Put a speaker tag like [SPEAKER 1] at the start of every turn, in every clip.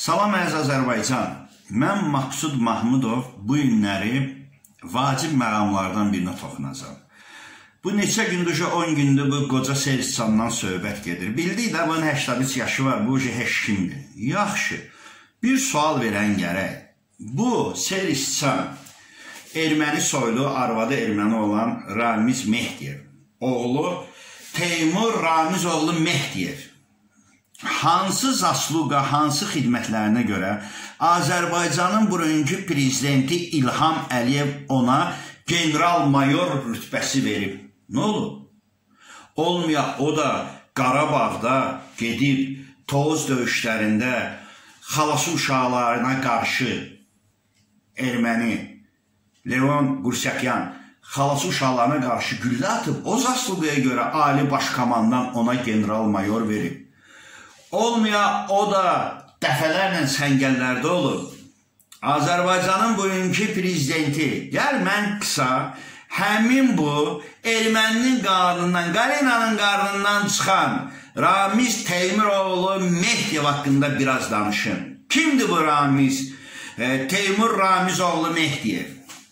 [SPEAKER 1] Salam əziz Azərbaycan. Mən Maqsud Mahmudov bu günləri vacib məqamlardan birinə toxunacağım. Bu neçə gündür, 10 gündür bu qoca Seriscandan söhbət gedir. Bildik də bunun 83 yaşı var, bu heç kimdir. Yaxşı, bir sual verən gərək. Bu Seriscan erməni soylu, arvadı erməni olan Ramiz Mehdiyev, oğlu Teymur Ramizoğlu Mehdiyev hansı zasluqa, hansı xidmətlərinə görə Azərbaycanın bugünkü prezidenti İlham Əliyev ona general-mayor rütbəsi verib? Nə olub? Olmayaq, o da Qarabağda gedib Tovuz döyüşlərində xalası uşaqlarına qarşı erməni Levon Qursakyan xalası uşaqlarına qarşı güllə atıb, o zasluqaya görə Ali Başkomandan ona general-mayor verib. Olmaya, o da dəfələrlə səngəllərdə olub. Azərbaycanın bugünkü prezidenti, gəl mən qısa, həmin bu erməninin qarnından, Qalinanın qarnından çıxan Ramiz Teymuroğlu Mehdiyev haqqında biraz danışın. Kimdir bu Ramiz? Teymur Ramizoğlu Mehdiyev.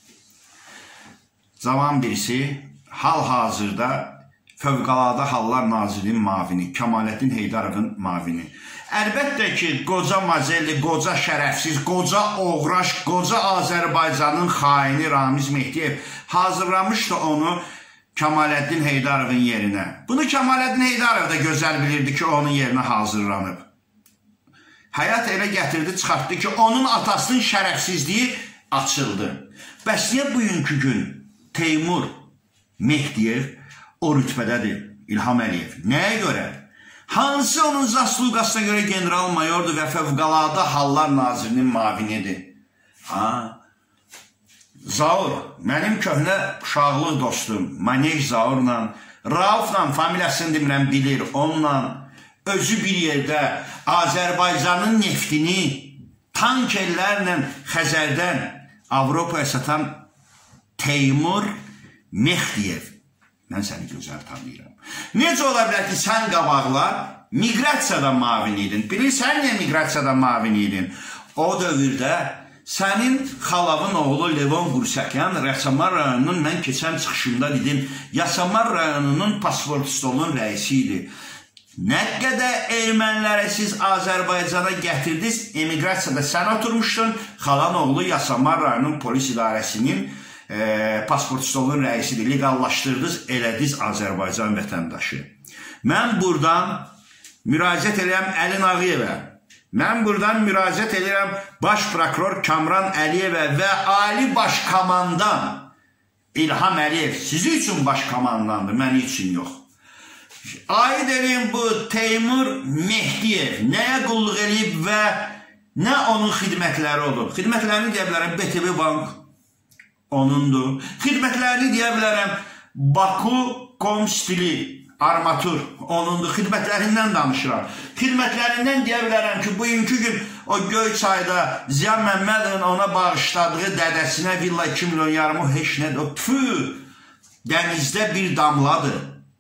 [SPEAKER 1] Zaman birisi hal-hazırda Fövqəladə Hallar Nazirinin mavini, Kemalettin Heydarovun mavini. Əlbəttə ki, qoca mazelli, qoca şərəfsiz, qoca oğraş, qoca Azərbaycanın xaini Ramiz Mehdiyev hazırlamışdı onu Kemalettin Heydarovun yerinə. Bunu Kemalettin Heydarov da gözəl bilirdi ki, onun yerinə hazırlanıb. Həyat elə gətirdi, çıxartdı ki, onun atasının şərəfsizliyi açıldı. Bəs niyə bugünkü gün Teymur Mehdiyev o rütbədədir, İlham Əliyev? Nəyə görə? Hansı onun zasluqasına görə general-mayordur və Fövqəladə Hallar Nazirinin mavinidir? Zaur, mənim köhnə uşaqlıq dostum, Manej Zaurla, Raufla, familiyasını demirəm, bilir, onunla özü bir yerdə Azərbaycanın neftini tankerlərlə Xəzərdən Avropaya satan Teymur Mehdiyev. Mən səni gözəl tanıyıram. Necə ola bilər ki, sən qabaqlar miqrasiyadan mavin idin? Bilirsən niyə miqrasiyadan mavin idin? O dövrdə sənin xalavın oğlu Levon Qursakyan Yasamal rayonunun, mən keçən çıxışımda dedim, Yasamal rayonunun pasport stolunun rəisi idi. Nə qədər ermənilərə siz Azərbaycana gətirdiniz, emiqrasiyada sən oturmuşdun, xalan oğlu Yasamal rayonunun polis idarəsinin pasport stolunun rəisidir, legallaşdırdınız, elədiniz Azərbaycan vətəndaşı. Mən buradan müraciət edirəm Əlin Ağayevə, mən buradan müraciət edirəm Baş Prokuror Kamran Əliyevə və Ali Başkomandan İlham Əliyev, sizi üçün başkomandandır, mən üçün yox. Aid edin bu Teymur Mehdiyev nəyə qulluq edib və nə onun xidmətləri olub? Xidmətlərini deyə bilərəm BTV Bank onundur. Xidmətlərini deyə bilərəm Baku Komstili Armatur onundur. Xidmətlərindən danışıram. Xidmətlərindən deyə bilərəm ki, bugünkü gün o Göyçayda Ziya Məmmədovun ona bağışladığı dədəsinə villa 2 milyon yarımı heç nədir. O tüfü dənizdə bir damladır.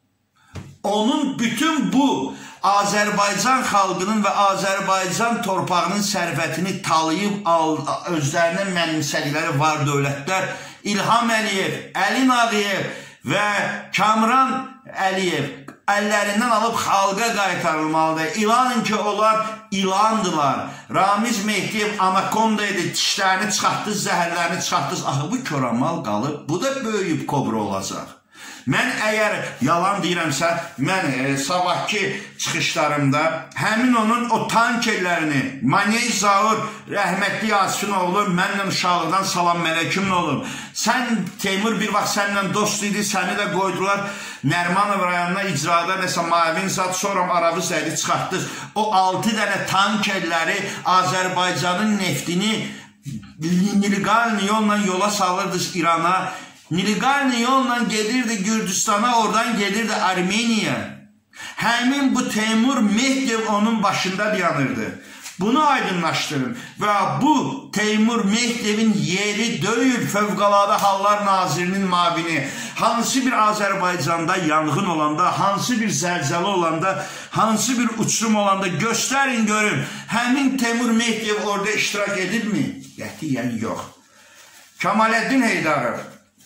[SPEAKER 1] Onun bütün bu Azərbaycan xalqının və Azərbaycan torpağının sərvətini talayıb özlərinə mənimsədikləri var dövlətlər İlham Əliyev, Əlin Ağayev və Kamran Əliyev əllərindən alıb xalqa qaytarılmalıdır. İlanın ki, onlar ilandılar. Ramiz Mehdiyev anakonda idi, dişlərini çıxartdınız, zəhərlərini çıxartdınız. Axı bu köramal qalıb, bu da böyüyüb kobra olacaq. Mən əgər yalan deyirəmsə, mən sabahki çıxışlarımda həmin onun o tankerlərini, Manej Zaur, rəhmətli Yasifin oğlu, mənlə uşaqlıqdan salam mələkim olub. Sən, Teymur, bir vaxt sənlə dost idi, səni də qoydular Nərmanov rayonuna icrada nəsə mavin zat, sonra arabı zəli çıxartdınız. O 6 dənə tankerləri Azərbaycanın neftini legal yolla yola salırdınız İrana. Niliqani yolla gedirdi Gürcüstana, oradan gedirdi Armeniya. Həmin bu Teymur Mehdiyev onun başında dayanırdı. Bunu aydınlaşdırın və bu Teymur Mehdiyevin yeri deyil, Fövqəladə Hallar Nazirinin mavini. Hansı bir Azərbaycanda yanğın olanda, hansı bir zəlzələ olanda, hansı bir uçurum olanda göstərin görün. Həmin Teymur Mehdiyev orada iştirak edirmi? Qətiyyən yox. Kemaləddin Heydarov.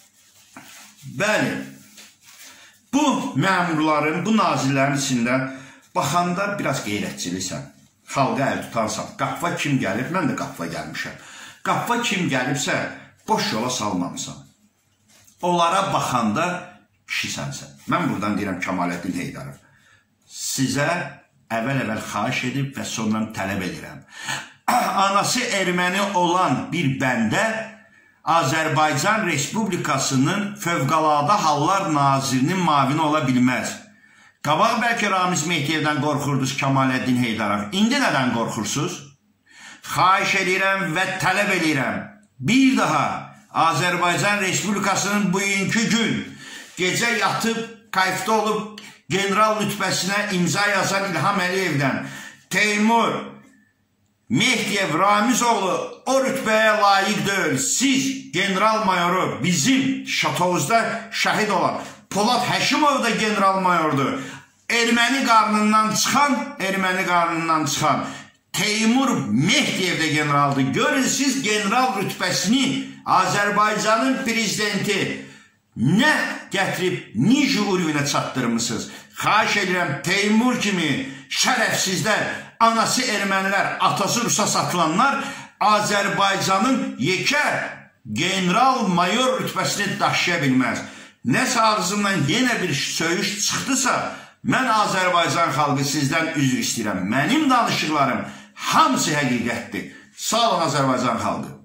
[SPEAKER 1] Bəli, bu məmurların, bu nazirlərin içində baxanda biraz qeyrətçiliksən. Xalqa əl tutansan. Qapva kim gəlib? Mən də qapva gəlmişəm. Qapva kim gəlibsə, boş yola salmamısan. Onlara baxanda kişisənsən. Mən buradan deyirəm Kemaləddin Heydarov. Sizə əvvəl xahiş edib və sonra tələb edirəm. Anası erməni olan bir bəndə Azərbaycan Respublikasının Fövqəladə Hallar Nazirinin mavini ola bilməz. Qabaq bəlkə Ramiz Mehdiyevdən qorxurdunuz Kemaləddin Heydarov. İndi nədən qorxursunuz? Xahiş edirəm və tələb edirəm. Bir daha Azərbaycan Respublikasının bugünkü gün gecə yatıb, kayıfda olub general rütbəsinə imza yazan İlham Əliyevdən Teymur Mehdiyev Ramizoğlu o rütbəyə layiq deyil. Siz general mayoru bizim şatomuzda şəhid olan Polad Həşimov da general mayordur. Erməni qarnından çıxan Teymur Mehdiyev de generaldır. Görün siz general rütbəsini Azərbaycanın prezidenti nə gətirib Niji Urvinə çatdırmışsınız. Xahiş edirəm Teymur kimi şərəfsizlər, anası ermənilər, atası Rusa satılanlar Azərbaycanın yekə general mayor rütbəsini daşıya bilməz. Nəsə ağzımdan yenə bir söyüş çıxdısa, mən Azərbaycan xalqı sizdən üzr istəyirəm. Mənim danışıqlarım hamısı həqiqətdir. Sağ olun Azərbaycan xalqı.